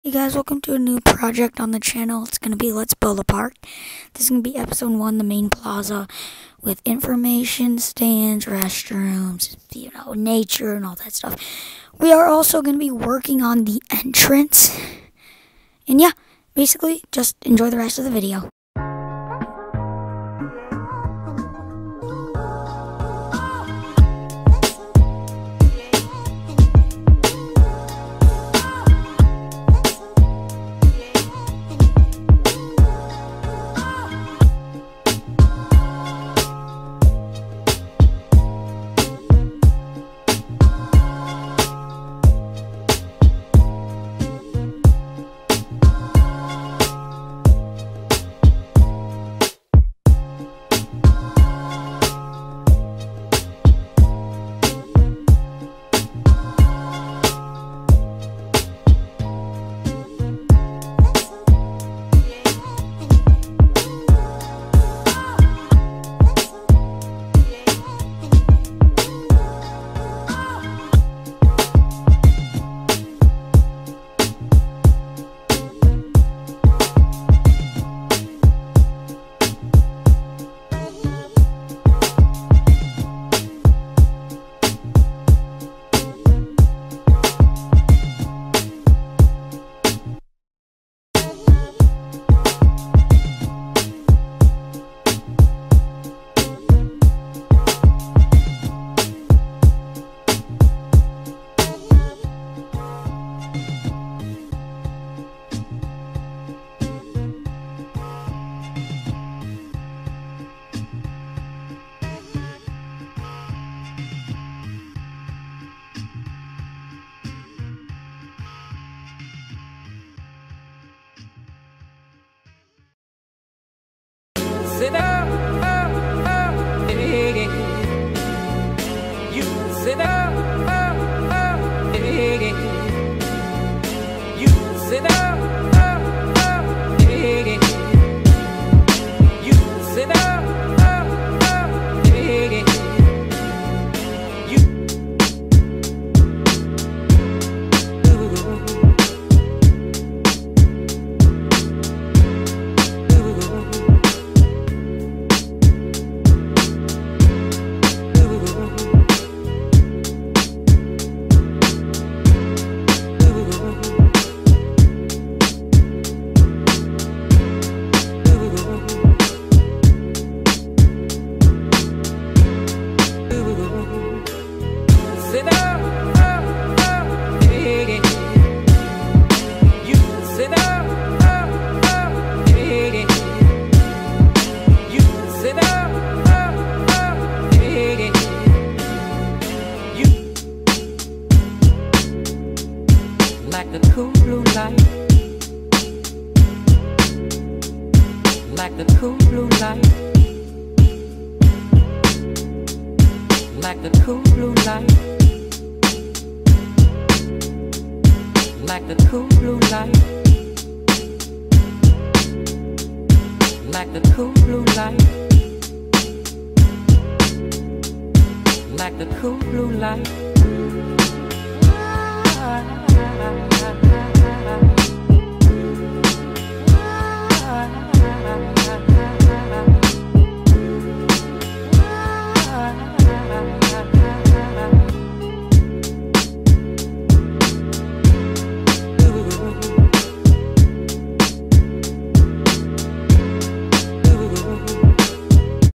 Hey guys, welcome to a new project on the channel. It's going to be Let's Build a Park. This is going to be episode 1, the main plaza, with information stands, restrooms, nature and all that stuff. We are also going to be working on the entrance. And yeah, basically, just enjoy the rest of the video. Sit up, hey. You sit up, hey. You sit up, hey. You sit up, hey. Sit up, hey. You sit up, hey. You sit up, hey. You like the cool blue light, like the cool blue light, like the cool blue light, like the cool blue light, like the cool blue light, like the cool blue light.